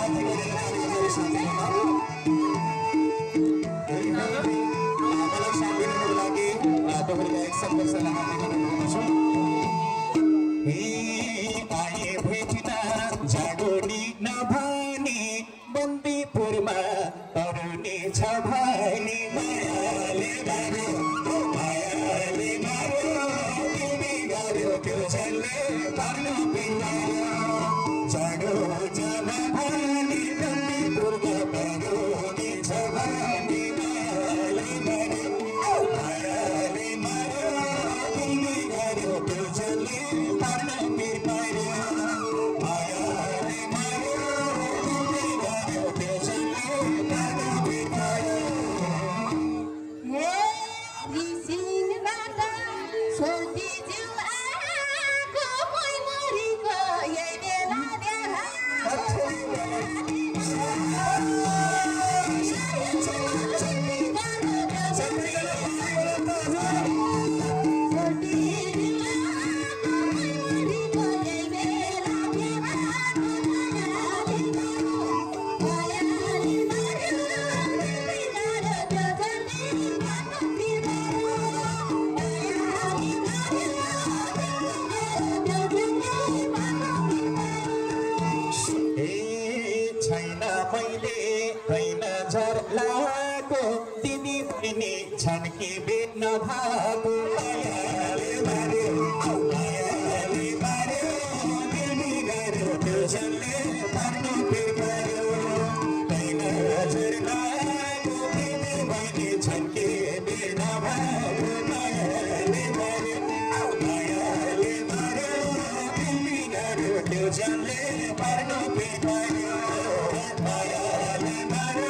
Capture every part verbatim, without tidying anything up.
बन्दीपुरमा तरुनी छ भने मायाले मार्यो मायाले मार्यो तिमी गर्यो त्यो छले पार्नु बिगार्यो जाडो जब भने बन्दीपुरमा तरुनी छ भने मायाले मार्यो मायाले मार्यो तिमी गर्यो त्यो छले पार्नु बिगार्यो तिमी पनि छन् कि बेच्न भागो मायाले मार्यो मायाले मार्यो तिमी गर्यो त्यो छले पार्नु बिगार्यो कैन झर्नाको तिमी पनि छन् कि बेच्न भागो मायाले मार्यो मायाले मार्यो तिमी गर्यो त्यो छले पार्नु बिगार्यो मायाले मार्यो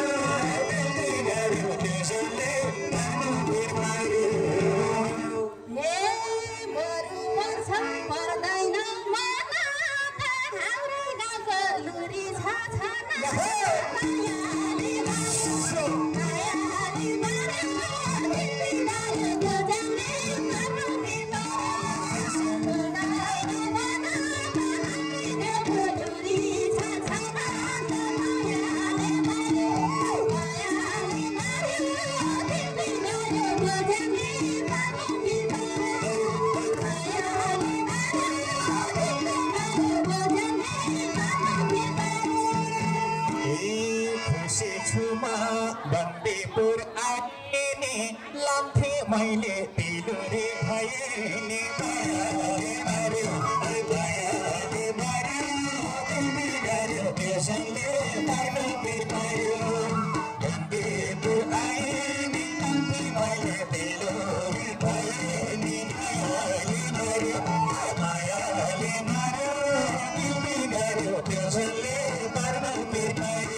बन्दीपुर आने लान्थे मैले तिलुरे भएने मायाले मार्यो मायाले मार्यो तिमी गर्यो त्यसैले पार्नु बिगार्यो बन्दीपुर आने लान्थे मैले तिलुरे भएने मायाले मार्यो मायाले मार्यो तिमी गर्यो त्यसैले पार्नु बिगार्यो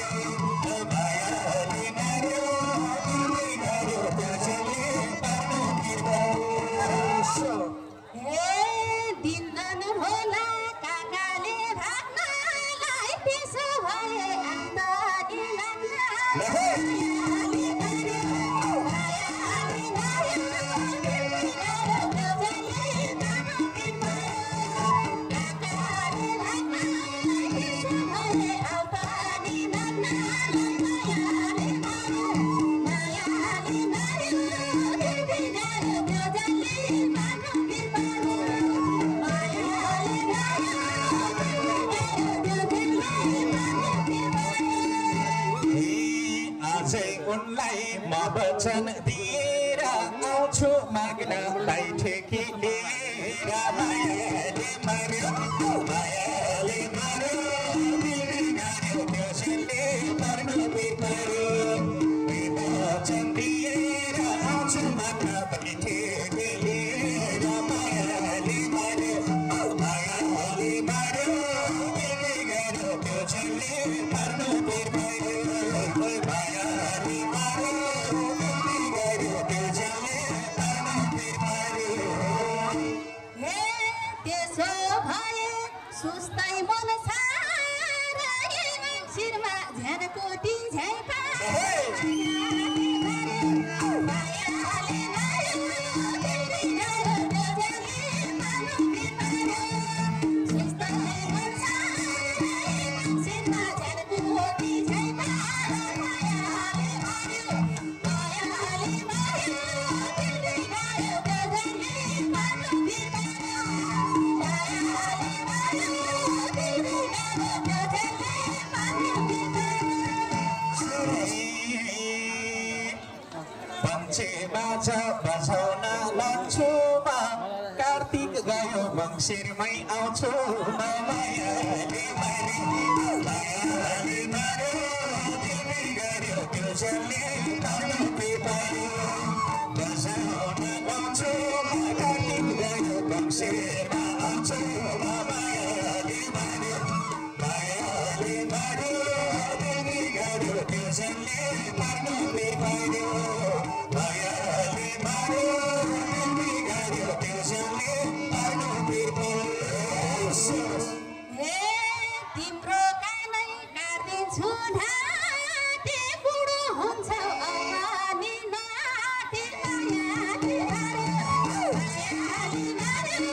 उनलाई म वचन दिएर आउँछु माग्न बैठकी लिएर मायाले मार्यो मायाले मार्यो तिमी गर्यो त्यसैले पार्नु बिगार्यो वचन दिएर आउँछु माग्न बैठकी लिएर मायाले मार्यो मायाले मार्यो तिमी गर्यो त्यसैले पार्नु बिगार्यो सुस्तै मन सारा शिरमा झ्यान कोटी झ्यापा सुस्तै मन सारा शिरमा झ्यान कोटी बाजा बजाउन लान्छु म कार्तिक गयो मङ्सिरमै आउँछु म मायाले मार्यो मायाले मार्यो तिमी गर्यो त्यो जसले पार्नु बिर्यो बजाउन लान्छु म कार्तिक गयो मङ्सिरमा आउँछु म मायाले मार्यो मायाले मार्यो तिमी गर्यो त्यो जसले पार्नु बिर्यो मायाले मार्यो तिमी गर्यो त्यो जसले पार्नु बिर्यो हे तिम्रो कानै काटिन्छु ढाँटे बुढो हुन्छौ अमानी नाटे मायाले मार्यो मायाले मार्यो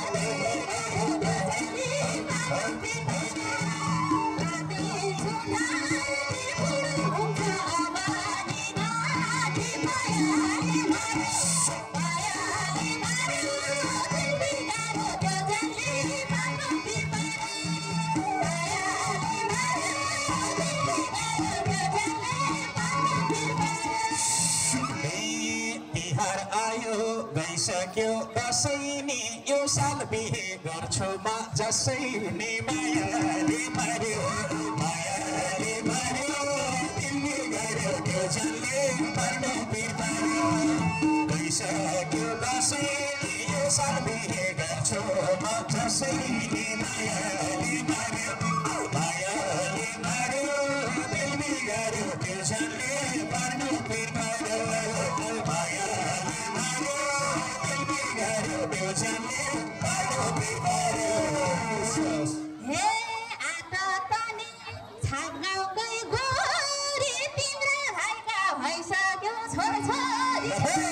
काटिन्छु ढाँटे बुढो हुन्छौ अमानी नाटे मायाले मार्यो मायाले मार्यो तिमी गाह्रो त्यो जसले पार्नु बिर्यो मायाले मार्यो तिमी गाह्रो त्यो जसले पार्नु बिर्यो तिहार आयो गइसक्यो दसैँ नि यो साल बिहे गर्छु म जसै नि मायाले मार्यो मायाले मार्यो तिमी गर्यो त्यो जसले पार्नु बिर्यो गइसक्यो दसैँ नि यो साल बिहे गर्छु म जसै नि मायाले मार्यो मायाले मार्यो तिमी गर्यो त्यो जसले पार्नु बिर्यो मायाले मार्यो तिमी गर्यो त्यो जसले पार्नु बिर्यो हे आटा तनी छाप गाउँकै गोरी तिम्रो भाइका भइसक्यो छोरछोरी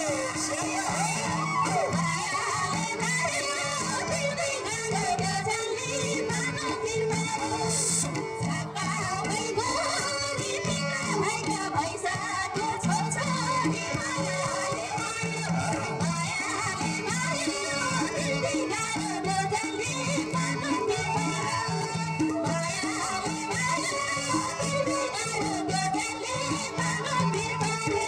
मायाले मार्यो तिमी गाह्रो त्यो जसले पार्नु बिर्यो छाप गाउँकै गोरी तिम्रो भाइका भइसक्यो छोरछोरी मायाले मार्यो मायाले मार्यो तिमी गाह्रो त्यो जसले पार्नु बिर्यो मायाले मार्यो तिमी गाह्रो त्यो जसले पार्नु बिर्यो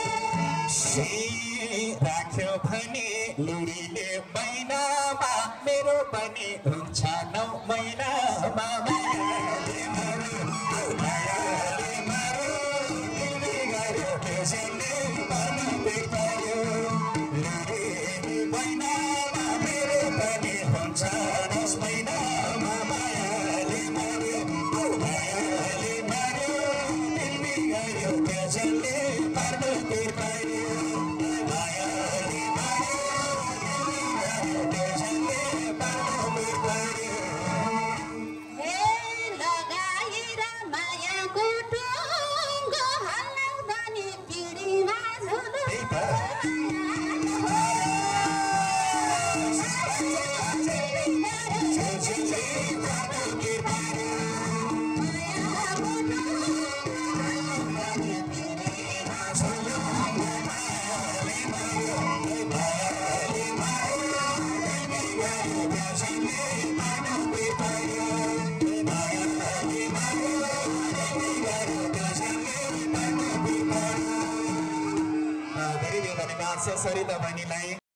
राख्यो भने लुडीले महिनामा मेरो पनि हुन्छ नौ महिनामा मायाले मार्यो मायाले मार्यो तिमी गर्यो त्यो जसले पार्नु बिर्यो लुडीले महिनामा मेरो पनि हुन्छ दस महिनामा मायाले मार्यो मायाले मार्यो तिमी गर्यो त्यो जसले पार्नु बिर्यो मायाले मार्यो तिमी गर्यो त्यो जसले पार्नु बिर्यो हे लगाएर मायाको टुङ्गो हल्लाउँदा नि पिँढीमा झुलुङ धेरै धेरै धन्यवाद छ सरिता बहिनीलाई।